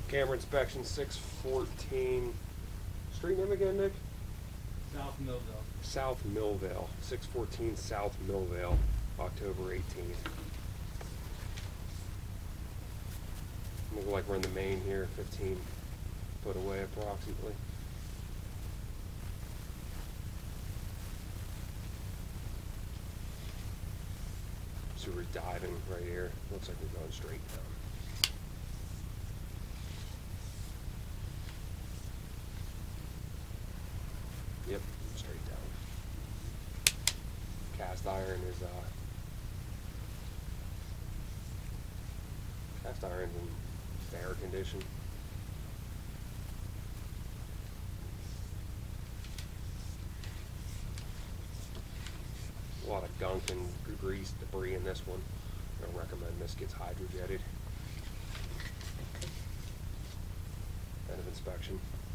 Camera inspection 614. Street name again, Nick? South Millville. South Millvale. 614 South Millvale, October 18th. Look like we're in the main here, 15 foot away approximately. So we're diving right here. Looks like we're going straight down. Yep, straight down. Cast iron is cast iron's in fair condition. A lot of gunk and grease, debris in this one. I don't recommend this gets hydrojetted. End of inspection.